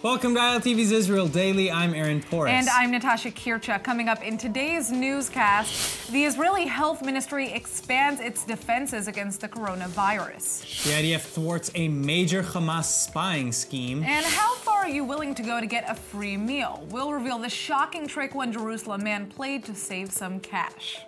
Welcome to ILTV's Israel Daily. I'm Aaron Porras. And I'm Natasha Kircha. Coming up in today's newscast, the Israeli Health Ministry expands its defenses against the coronavirus. The IDF thwarts a major Hamas spying scheme. And how far are you willing to go to get a free meal? We'll reveal the shocking trick one Jerusalem man played to save some cash.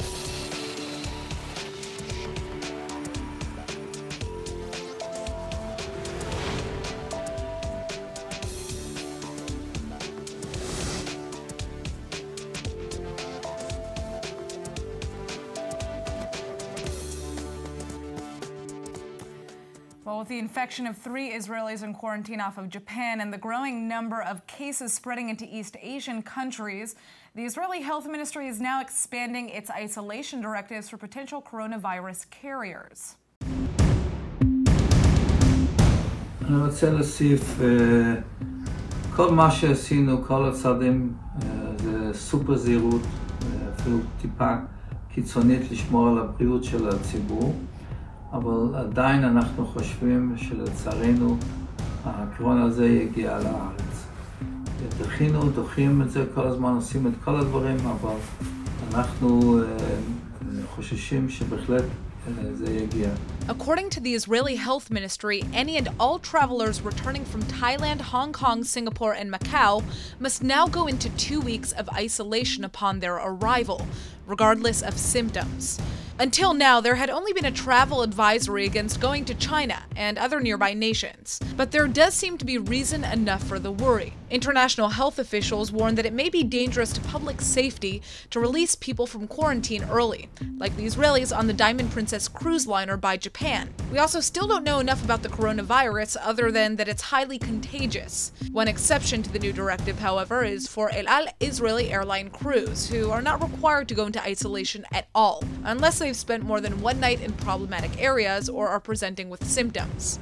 Well, with the infection of 3 Israelis in quarantine off of Japan and the growing number of cases spreading into East Asian countries, the Israeli Health Ministry is now expanding its isolation directives for potential coronavirus carriers. אני רוצה להוסיף, כל מה שעשינו, כל הצעדים, זה סופר זהירות, אפילו טיפה קיצונית לשמור על הבריאות של הציבור. אבל עדיין אנחנו חושבים שלצערנו הקורונה הזה יגיע לארץ. דוחים את זה כל הזמן, עושים את כל הדברים, אבל אנחנו חוששים שבהחלט זה יגיע. According to the Israeli Health Ministry, any and all travelers returning from Thailand, Hong Kong, Singapore, and Macau must now go into 2 weeks of isolation upon their arrival, regardless of symptoms. Until now, there had only been a travel advisory against going to China and other nearby nations. But there does seem to be reason enough for the worry. International health officials warn that it may be dangerous to public safety to release people from quarantine early, like the Israelis on the Diamond Princess cruise liner by Japan. We also still don't know enough about the coronavirus other than that it's highly contagious. One exception to the new directive, however, is for El Al Israeli airline crews, who are not required to go into isolation at all, unless they've spent more than 1 night in problematic areas or are presenting with symptoms.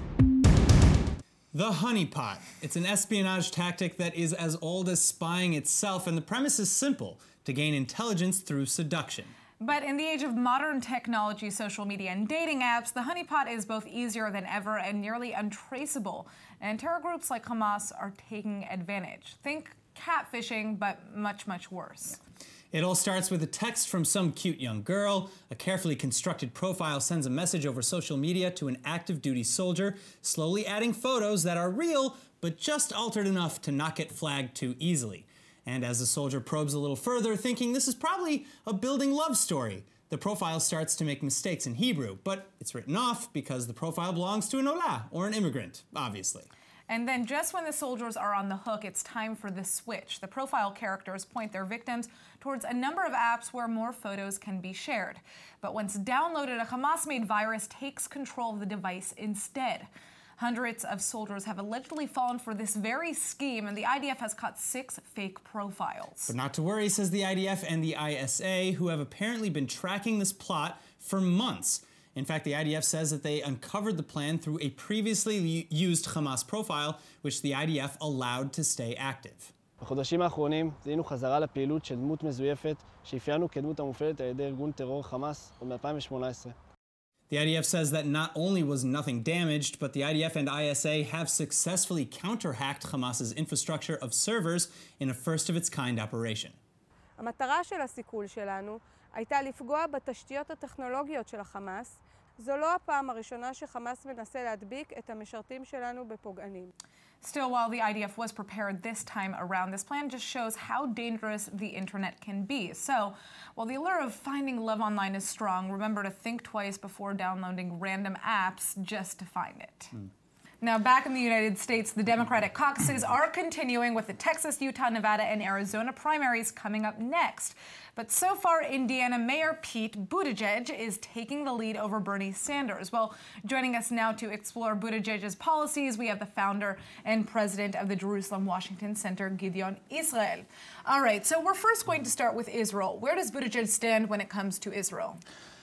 The honeypot. It's an espionage tactic that is as old as spying itself, and the premise is simple: to gain intelligence through seduction. But in the age of modern technology, social media, and dating apps, the honeypot is both easier than ever and nearly untraceable. And terror groups like Hamas are taking advantage. Think catfishing, but much, much worse. It all starts with a text from some cute young girl. A carefully constructed profile sends a message over social media to an active duty soldier, slowly adding photos that are real, but just altered enough to not get flagged too easily. And as the soldier probes a little further, thinking this is probably a building love story, the profile starts to make mistakes in Hebrew, but it's written off because the profile belongs to an Olah, or an immigrant, obviously. And then just when the soldiers are on the hook, it's time for the switch. The profile characters point their victims towards a number of apps where more photos can be shared. But once downloaded, a Hamas-made virus takes control of the device instead. Hundreds of soldiers have allegedly fallen for this very scheme, and the IDF has caught 6 fake profiles. But not to worry, says the IDF and the ISA, who have apparently been tracking this plot for months. In fact, the IDF says that they uncovered the plan through a previously used Hamas profile, which the IDF allowed to stay active. בחודשים האחרונים זיהינו חזרה לפעילות של דמות מזויפת שאפיינו כדמות המופעלת על ידי ארגון טרור חמאס עוד מ-2018. The IDF says that not only was nothing damaged, but the IDF and ISA have successfully counter-hacked Hamas's infrastructure of servers in a first-of-its-kind operation. המטרה של הסיכול שלנו הייתה לפגוע בתשתיות הטכנולוגיות של החמאס. זו לא הפעם הראשונה שחמאס מנסה להדביק את המשרתים שלנו בפוגענים. Still, while the IDF was prepared this time around, this plan just shows how dangerous the internet can be. So, while the allure of finding love online is strong, remember to think twice before downloading random apps just to find it. Now, back in the United States, the Democratic caucuses are continuing with the Texas, Utah, Nevada, and Arizona primaries coming up next. But so far, Indiana Mayor Pete Buttigieg is taking the lead over Bernie Sanders. Well, joining us now to explore Buttigieg's policies, we have the founder and president of the Jerusalem Washington Center, Gideon Israel. All right, so we're first going to start with Israel. Where does Buttigieg stand when it comes to Israel?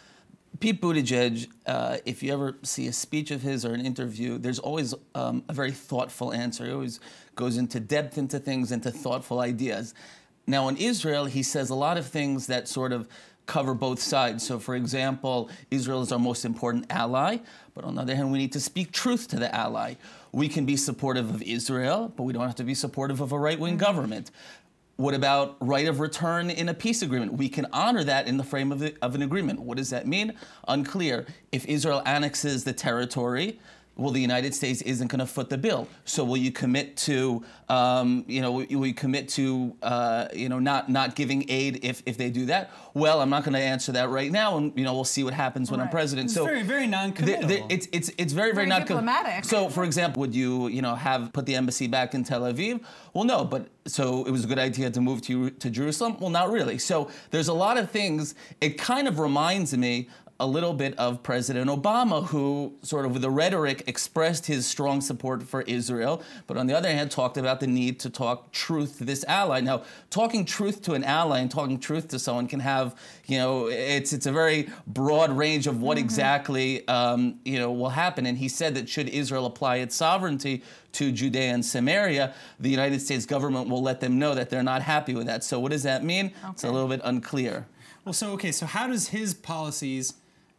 Pete Buttigieg, if you ever see a speech of his or an interview, there's always a very thoughtful answer. He always goes into depth into things, into thoughtful ideas. Now, in Israel, he says a lot of things that sort of cover both sides. So, for example, Israel is our most important ally, but on the other hand, we need to speak truth to the ally. We can be supportive of Israel, but we don't have to be supportive of a right-wing government. What about right of return in a peace agreement? We can honor that in the frame of an agreement. What does that mean? Unclear. If Israel annexes the territory, well, the United States isn't going to foot the bill. So will you commit to, will you commit to, not giving aid if they do that? Well, I'm not going to answer that right now, and we'll see what happens when I'm president. It's so very, very non-committal. It's very, very diplomatic. So, for example, would you, have put the embassy back in Tel Aviv? Well, no, but so it was a good idea to move to Jerusalem? Well, not really. So there's a lot of things. It kind of reminds me a little bit of President Obama, who sort of with the rhetoric expressed his strong support for Israel, but on the other hand talked about the need to talk truth to this ally. Now, talking truth to an ally and talking truth to someone can have, it's a very broad range of what exactly, will happen. And he said that should Israel apply its sovereignty to Judea and Samaria, the United States government will let them know that they're not happy with that. So what does that mean? Okay. It's a little bit unclear. Well, so how does his policies,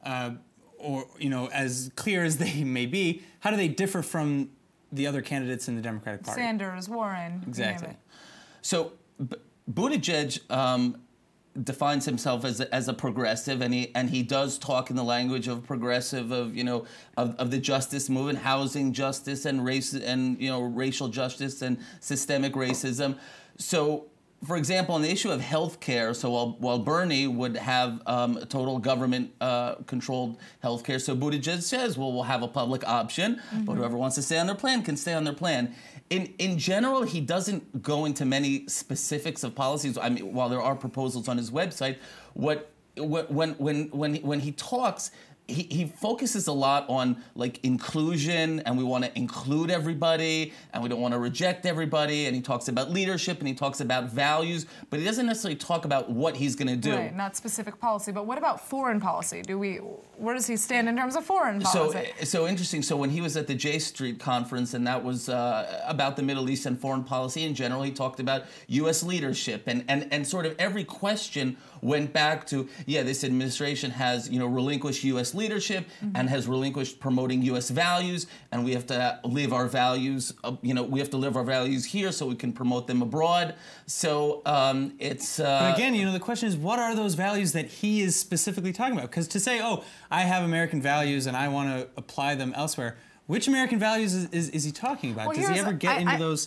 as clear as they may be, how do they differ from the other candidates in the Democratic Party? Sanders, Warren. Exactly. So Buttigieg defines himself as a progressive, and he does talk in the language of progressive, of the justice movement, housing justice and race and racial justice and systemic racism. So, for example, on the issue of health care, so while Bernie would have total government-controlled health care, so Buttigieg says, well, we'll have a public option, but whoever wants to stay on their plan can stay on their plan. In general, he doesn't go into many specifics of policies. I mean, while there are proposals on his website, when he talks, he focuses a lot on inclusion, and we want to include everybody, and we don't want to reject everybody, and he talks about leadership, and he talks about values, but he doesn't necessarily talk about what he's going to do. Right, not specific policy, but what about foreign policy? Where does he stand in terms of foreign policy? So interesting. So when he was at the J Street conference, and that was about the Middle East and foreign policy in general, he talked about U.S. leadership, and sort of every question went back to, this administration has, relinquished U.S. leadership and has relinquished promoting U.S. values, and we have to live our values, we have to live our values here so we can promote them abroad. So it's... But again, the question is, what are those values that he is specifically talking about? Because to say, I have American values and I want to apply them elsewhere, which American values is he talking about? Well, does he ever get into those?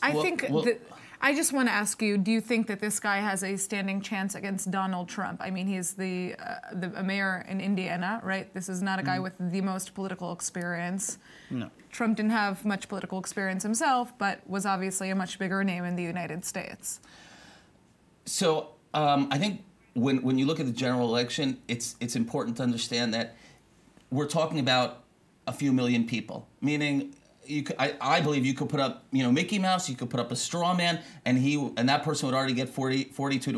I just want to ask you, do you think that this guy has a standing chance against Donald Trump? I mean, he's the mayor in Indiana, right? This is not a guy with the most political experience. No. Trump didn't have much political experience himself, but was obviously a much bigger name in the United States. So I think when you look at the general election, it's important to understand that we're talking about a few million people, meaning I believe you could put up, Mickey Mouse, you could put up a straw man, and that person would already get 42 to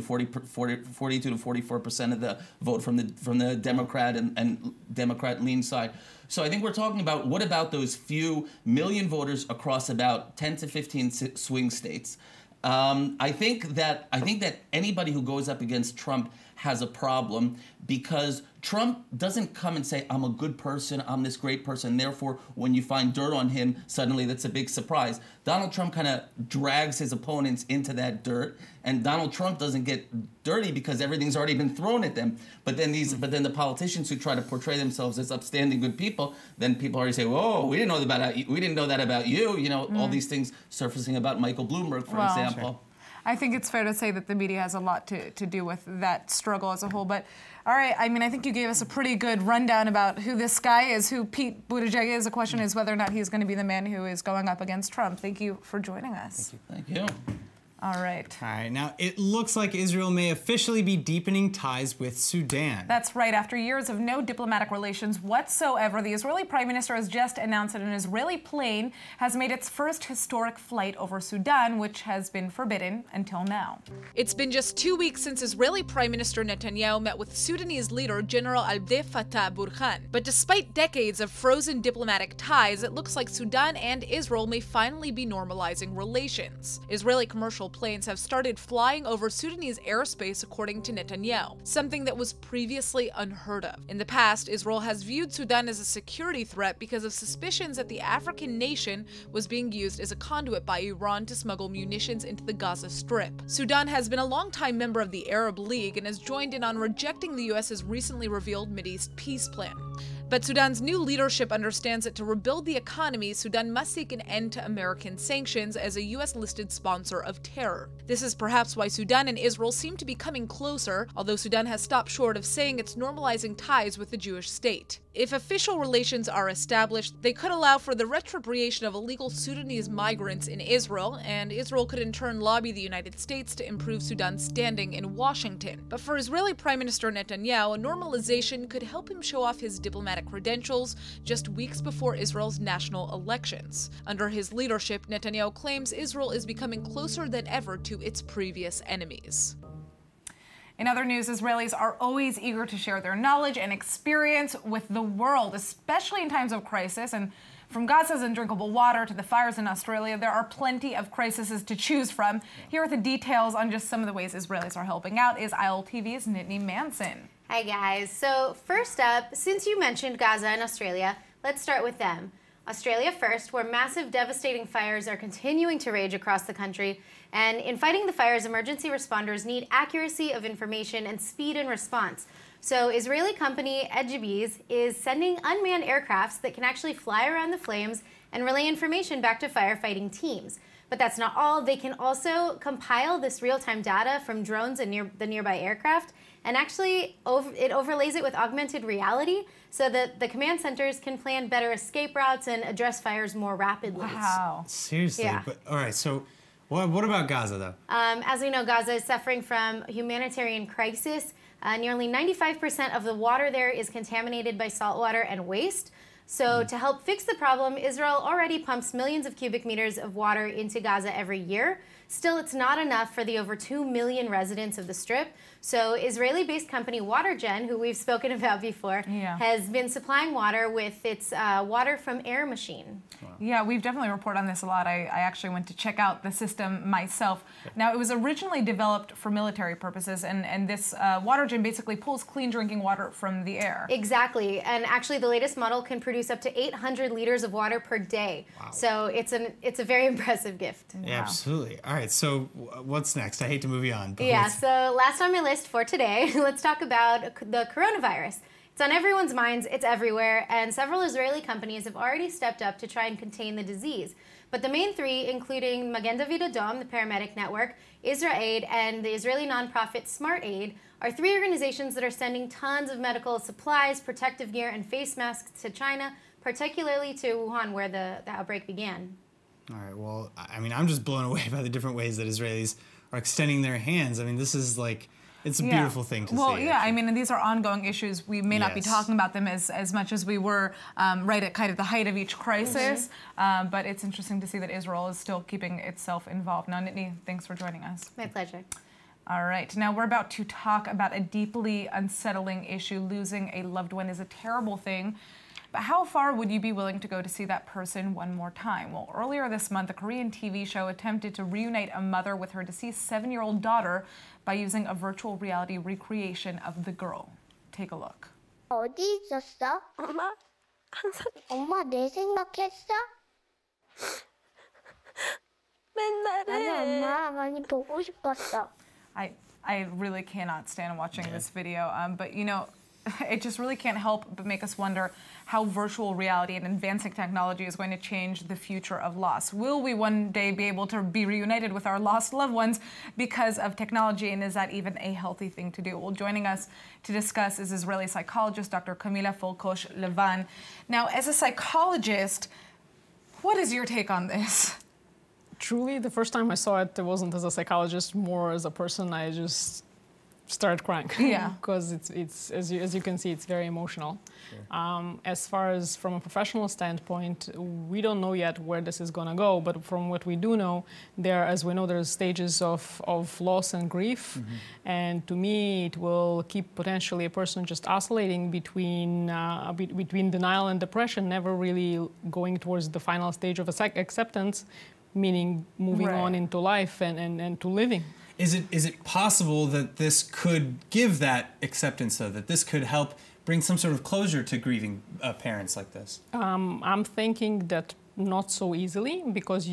44% of the vote from the Democrat and Democrat lean side. So I think we're talking about, what about those few million voters across about 10 to 15 swing states? I think that anybody who goes up against Trump has a problem, because Trump doesn't come and say, I'm a good person, I'm this great person, therefore when you find dirt on him, suddenly that's a big surprise. Donald Trump kind of drags his opponents into that dirt, and Donald Trump doesn't get dirty because everything's already been thrown at them. But then the politicians who try to portray themselves as upstanding good people, then people already say, whoa, we didn't know that about you. All these things surfacing about Michael Bloomberg, for example. Sure. I think it's fair to say that the media has a lot to do with that struggle as a whole. But all right, I mean, I think you gave us a pretty good rundown about who this guy is, who Pete Buttigieg is. The question is whether or not he's going to be the man who is going up against Trump. Thank you for joining us. Thank you. All right. All right. Now, it looks like Israel may officially be deepening ties with Sudan. That's right. After years of no diplomatic relations whatsoever, the Israeli Prime Minister has just announced that an Israeli plane has made its first historic flight over Sudan, which has been forbidden until now. It's been just 2 weeks since Israeli Prime Minister Netanyahu met with Sudanese leader General Abdel Fattah Burhan. But despite decades of frozen diplomatic ties, it looks like Sudan and Israel may finally be normalizing relations. Israeli commercial commercial planes have started flying over Sudanese airspace, according to Netanyahu, something that was previously unheard of. In the past, Israel has viewed Sudan as a security threat because of suspicions that the African nation was being used as a conduit by Iran to smuggle munitions into the Gaza Strip. Sudan has been a longtime member of the Arab League and has joined in on rejecting the U.S.'s recently revealed Mideast peace plan. But Sudan's new leadership understands that to rebuild the economy, Sudan must seek an end to American sanctions as a U.S.-listed sponsor of terror. This is perhaps why Sudan and Israel seem to be coming closer, although Sudan has stopped short of saying it's normalizing ties with the Jewish state. If official relations are established, they could allow for the repatriation of illegal Sudanese migrants in Israel, and Israel could in turn lobby the United States to improve Sudan's standing in Washington. But for Israeli Prime Minister Netanyahu, a normalization could help him show off his diplomatic credentials just weeks before Israel's national elections. Under his leadership, Netanyahu claims Israel is becoming closer than ever to its previous enemies. In other news, Israelis are always eager to share their knowledge and experience with the world, especially in times of crisis. And from Gaza's undrinkable water to the fires in Australia, there are plenty of crises to choose from. Here are the details on just some of the ways Israelis are helping out is ILTV's Nittany Manson. Hi guys. So first up, since you mentioned Gaza and Australia, let's start with them. Australia first, where massive devastating fires are continuing to rage across the country. And in fighting the fires, emergency responders need accuracy of information and speed in response. So Israeli company Delegitimization is sending unmanned aircrafts that can actually fly around the flames and relay information back to firefighting teams. But that's not all. They can also compile this real-time data from drones and the nearby aircraft, and actually it overlays it with augmented reality so that the command centers can plan better escape routes and address fires more rapidly. Wow. Seriously? Yeah. But, all right, so what about Gaza, though? As we know, Gaza is suffering from humanitarian crisis. Nearly 95% of the water there is contaminated by saltwater and waste. So to help fix the problem, Israel already pumps millions of cubic meters of water into Gaza every year. Still, it's not enough for the over 2 million residents of the Strip. So Israeli-based company WaterGen, who we've spoken about before, has been supplying water with its water from air machine. Wow. Yeah, we've definitely reported on this a lot. I actually went to check out the system myself. Now, it was originally developed for military purposes, and this WaterGen basically pulls clean drinking water from the air. Exactly, and actually the latest model can produce up to 800 liters of water per day. Wow. So it's a very impressive gift. Yeah, absolutely. All right, so what's next? I hate to move you on. But yeah, so last on my list for today, let's talk about the coronavirus. It's on everyone's minds, it's everywhere, and several Israeli companies have already stepped up to try and contain the disease. But the main three, including Magen David Adom, the paramedic network, IsraAid, and the Israeli nonprofit Smart Aid, are three organizations that are sending tons of medical supplies, protective gear, and face masks to China, particularly to Wuhan, where the outbreak began. All right, well, I mean, I'm just blown away by the different ways that Israelis are extending their hands. I mean, this is like, it's a beautiful thing to see. Well, yeah, I mean, and these are ongoing issues. We may not be talking about them as much as we were right at kind of the height of each crisis, but it's interesting to see that Israel is still keeping itself involved. Now, Nittany, thanks for joining us. My pleasure. All right, now we're about to talk about a deeply unsettling issue. Losing a loved one is a terrible thing. But how far would you be willing to go to see that person one more time? Well, earlier this month, a Korean TV show attempted to reunite a mother with her deceased 7-year-old daughter by using a virtual reality recreation of the girl. Take a look. 어디 있었어? 엄마, 항상 엄마 내 생각했어? 맨날 해. 나는 엄마 많이 보고 싶었어. I really cannot stand watching this video, but you know, it just really can't help but make us wonder how virtual reality and advancing technology is going to change the future of loss. Will we one day be able to be reunited with our lost loved ones because of technology, and is that even a healthy thing to do? Well, joining us to discuss is Israeli psychologist Dr. Camila Folkosh-Levan. Now, as a psychologist, what is your take on this? Truly, the first time I saw it, it wasn't as a psychologist, more as a person. I just started crying. Yeah. Because it's as you can see, it's very emotional. Sure. As far as from a professional standpoint, we don't know yet where this is going to go, but from what we do know, as we know, there's stages of loss and grief. Mm-hmm. And to me, it will keep potentially a person just oscillating between denial and depression, never really going towards the final stage of acceptance, meaning moving on into life and to living. Is it possible that this could give that acceptance, though, that this could help bring some sort of closure to grieving parents like this? I'm thinking that not so easily, because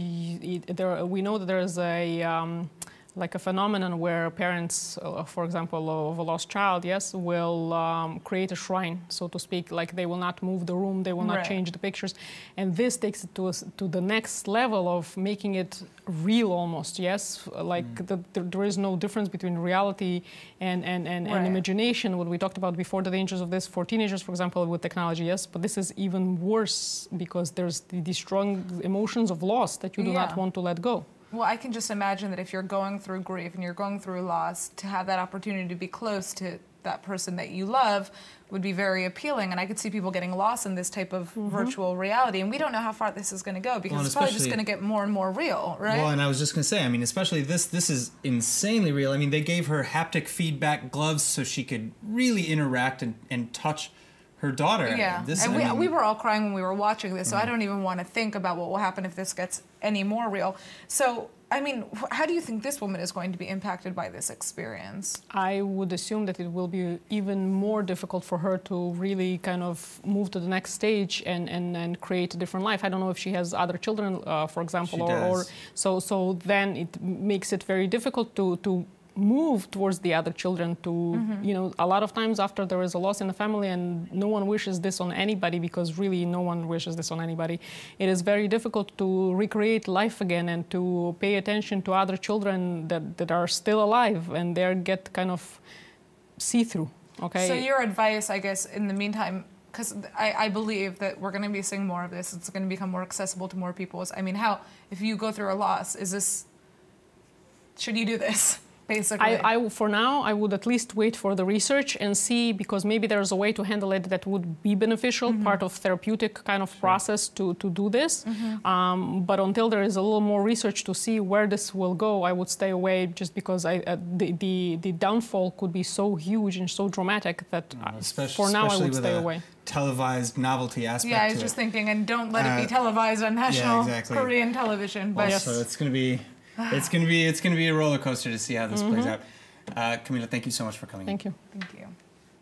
we know that there is like a phenomenon where parents, for example, of a lost child, will create a shrine, so to speak. Like they will not move the room, they will not change the pictures, and this takes it to the next level of making it real almost. Like there is no difference between reality and imagination. What we talked about before, the dangers of this for teenagers, for example, with technology. But this is even worse because there's the strong emotions of loss that you do not want to let go. Well, I can just imagine that if you're going through grief and you're going through loss, to have that opportunity to be close to that person that you love would be very appealing. And I could see people getting lost in this type of virtual reality. And we don't know how far this is going to go, because it's probably just going to get more and more real, right? Well, and I was just going to say, I mean, especially this is insanely real. I mean, they gave her haptic feedback gloves so she could really interact and touch her daughter. Yeah, and we were all crying when we were watching this, so I don't even want to think about what will happen if this gets any more real. So, I mean, how do you think this woman is going to be impacted by this experience? I would assume that it will be even more difficult for her to really kind of move to the next stage and create a different life. I don't know if she has other children, for example, or so then it makes it very difficult to move towards the other children. You know, a lot of times after there is a loss in the family, and no one wishes this on anybody, because really no one wishes this on anybody, it is very difficult to recreate life again and to pay attention to other children that are still alive and they get kind of see-through. Okay. So your advice, I guess, in the meantime, because I believe that we're going to be seeing more of this, it's going to become more accessible to more people. I mean, if you go through a loss, should you do this? Basically. For now, I would at least wait for the research and see, because maybe there's a way to handle it that would be beneficial, part of therapeutic kind of process to do this. But until there is a little more research to see where this will go, I would stay away, just because the downfall could be so huge and so dramatic that for now I would stay away. Televised novelty aspect. Yeah, I was just thinking, and don't let it be televised on national Korean television. But also, it's going to be a roller coaster to see how this plays out. Camila, thank you so much for coming. Thank you. Thank you.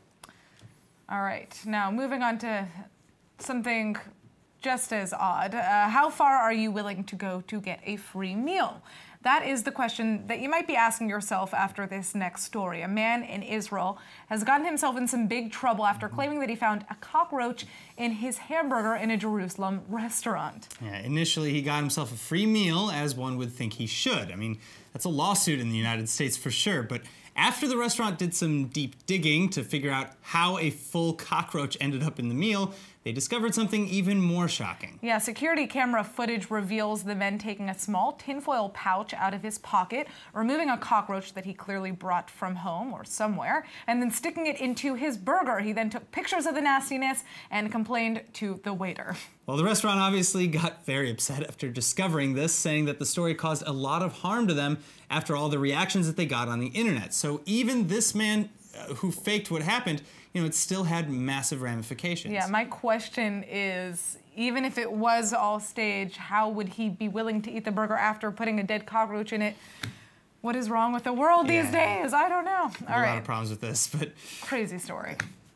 All right, now moving on to something just as odd. How far are you willing to go to get a free meal? That is the question that you might be asking yourself after this next story. A man in Israel has gotten himself in some big trouble after claiming that he found a cockroach in his hamburger in a Jerusalem restaurant. Yeah, initially he got himself a free meal, as one would think he should. I mean, that's a lawsuit in the United States for sure, but after the restaurant did some deep digging to figure out how a full cockroach ended up in the meal, they discovered something even more shocking. Yeah, security camera footage reveals the man taking a small tinfoil pouch out of his pocket, removing a cockroach that he clearly brought from home or somewhere, and then sticking it into his burger. He then took pictures of the nastiness and complained to the waiter. Well, the restaurant obviously got very upset after discovering this, saying that the story caused a lot of harm to them after all the reactions that they got on the internet. So even this man who faked what happened, you know, it still had massive ramifications. Yeah, my question is, even if it was all staged, how would he be willing to eat the burger after putting a dead cockroach in it? What is wrong with the world these days? I don't know. A lot of problems with this, but crazy story.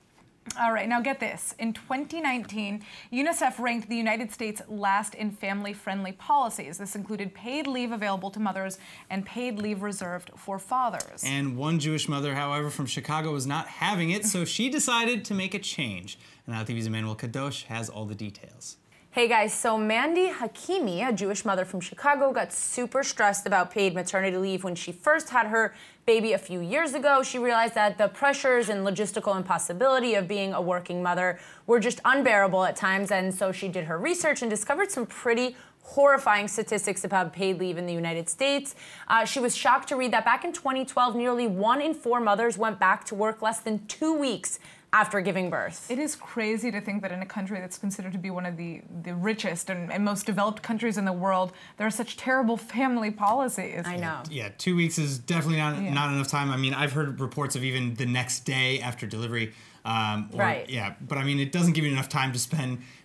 All right, now get this. In 2019, UNICEF ranked the United States last in family-friendly policies. This included paid leave available to mothers and paid leave reserved for fathers. And one Jewish mother, however, from Chicago was not having it, so she decided to make a change. And ILTV's Emmanuel Kadosh has all the details. Hey guys, so Mandy Hakimi, a Jewish mother from Chicago, got super stressed about paid maternity leave when she first had her baby a few years ago. She realized that the pressures and logistical impossibility of being a working mother were just unbearable at times, and so she did her research and discovered some pretty horrifying statistics about paid leave in the United States. She was shocked to read that back in 2012, nearly 1 in 4 mothers went back to work less than 2 weeks after giving birth. It is crazy to think that in a country that's considered to be one of the richest and most developed countries in the world, there are such terrible family policies. I know. Yeah, 2 weeks is definitely not enough time. I mean, I've heard reports of even the next day after delivery. Right. Yeah, but I mean, it doesn't give you enough time to spend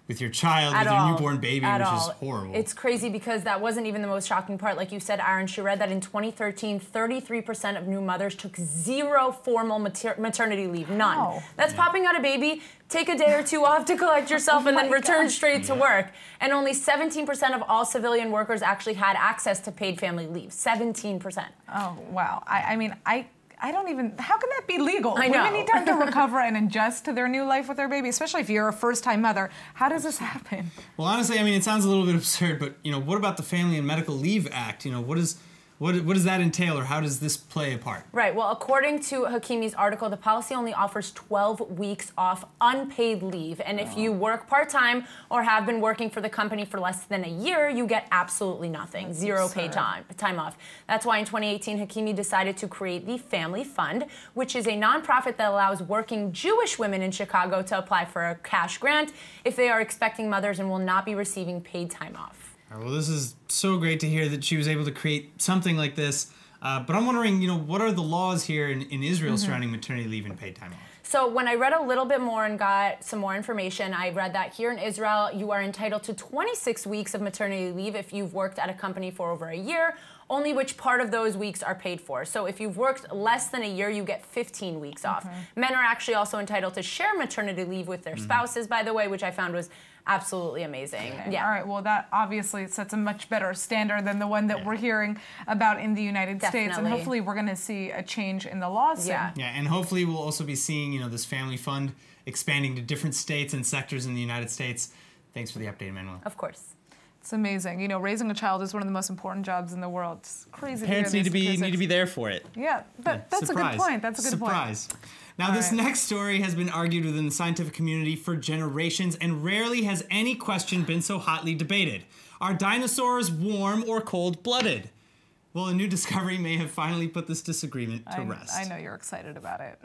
with your child, with your newborn baby, which is horrible. It's crazy because that wasn't even the most shocking part. Like you said, Aaron, she read that in 2013, 33% of new mothers took zero formal maternity leave. None. That's popping out a baby, take a day or two off to collect yourself, and then return straight to work. And only 17% of all civilian workers actually had access to paid family leave. 17%. Oh, wow. I mean, I don't even, how can that be legal? I know. Women need time to recover and adjust to their new life with their baby, especially if you're a first-time mother. How does this happen? Well, honestly, I mean, it sounds a little bit absurd, but, you know, what about the Family and Medical Leave Act? You know, what does that entail, or how does this play a part? Right, well, according to Hakimi's article, the policy only offers 12 weeks off unpaid leave. And if you work part-time or have been working for the company for less than a year, you get absolutely nothing. Zero paid time off. That's why in 2018, Hakimi decided to create the Family Fund, which is a nonprofit that allows working Jewish women in Chicago to apply for a cash grant if they are expecting mothers and will not be receiving paid time off. All right, well, this is so great to hear that she was able to create something like this. But I'm wondering, you know, what are the laws here in Israel surrounding maternity leave and paid time off? So when I read a little bit more and got some more information, I read that here in Israel, you are entitled to 26 weeks of maternity leave if you've worked at a company for over a year, only which part of those weeks are paid for. So if you've worked less than a year, you get 15 weeks off. Men are actually also entitled to share maternity leave with their spouses, by the way, which I found was absolutely amazing. Okay. Yeah. All right. Well, that obviously sets a much better standard than the one that we're hearing about in the United States, and hopefully we're going to see a change in the laws soon. Yeah, and hopefully we'll also be seeing, you know, this family fund expanding to different states and sectors in the United States. Thanks for the update, Manuel. Of course. It's amazing. You know, raising a child is one of the most important jobs in the world. It's crazy. Parents need to be there for it. Yeah, that's a good point. That's a good point. Now, this next story has been argued within the scientific community for generations, and rarely has any question been so hotly debated. Are dinosaurs warm or cold-blooded? Well, a new discovery may have finally put this disagreement to rest. I know you're excited about it.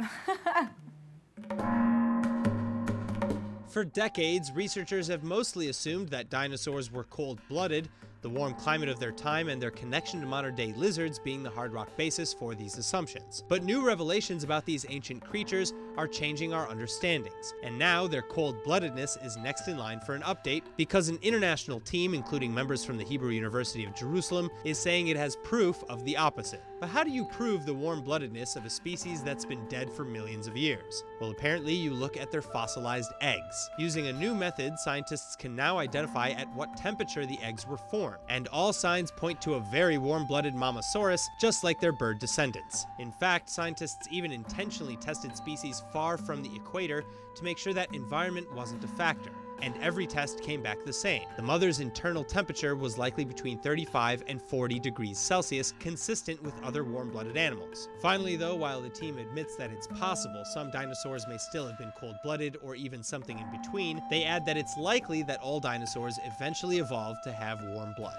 For decades, researchers have mostly assumed that dinosaurs were cold-blooded, the warm climate of their time and their connection to modern-day lizards being the hard rock basis for these assumptions. But new revelations about these ancient creatures are changing our understandings, and now their cold-bloodedness is next in line for an update because an international team, including members from the Hebrew University of Jerusalem, is saying it has proof of the opposite. But how do you prove the warm-bloodedness of a species that's been dead for millions of years? Well, apparently you look at their fossilized eggs. Using a new method, scientists can now identify at what temperature the eggs were formed, and all signs point to a very warm-blooded Mamasaurus, just like their bird descendants. In fact, scientists even intentionally tested species far from the equator to make sure that environment wasn't a factor. And every test came back the same. The mother's internal temperature was likely between 35 and 40 degrees Celsius, consistent with other warm-blooded animals. Finally, though, while the team admits that it's possible some dinosaurs may still have been cold-blooded or even something in between, they add that it's likely that all dinosaurs eventually evolved to have warm blood.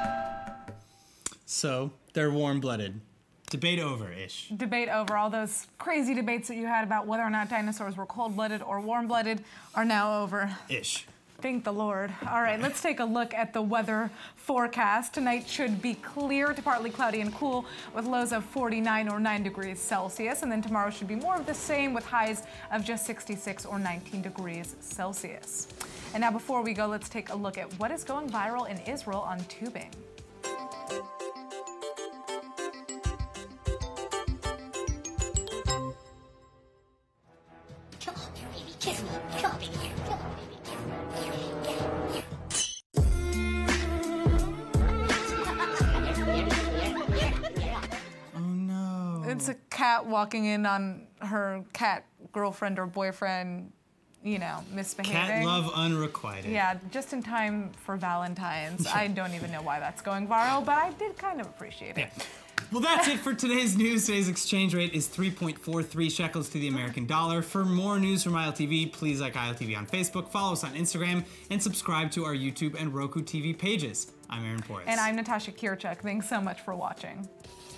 So, they're warm-blooded. Debate over-ish. Debate over. All those crazy debates that you had about whether or not dinosaurs were cold-blooded or warm-blooded are now over. Ish. Thank the Lord. All right, let's take a look at the weather forecast. Tonight should be clear to partly cloudy and cool with lows of 49 or 9 degrees Celsius. And then tomorrow should be more of the same with highs of just 66 or 19 degrees Celsius. And now before we go, let's take a look at what is going viral in Israel on tubing. It's a cat walking in on her cat girlfriend or boyfriend, you know, misbehaving. Cat love unrequited. Yeah, just in time for Valentine's. I don't even know why that's going viral, but I did kind of appreciate it. Yeah. Well, that's it for today's news. Today's exchange rate is 3.43 shekels to the American dollar. For more news from ILTV, please like ILTV on Facebook, follow us on Instagram, and subscribe to our YouTube and Roku TV pages. I'm Aaron Porras. And I'm Natasha Kirchuk. Thanks so much for watching.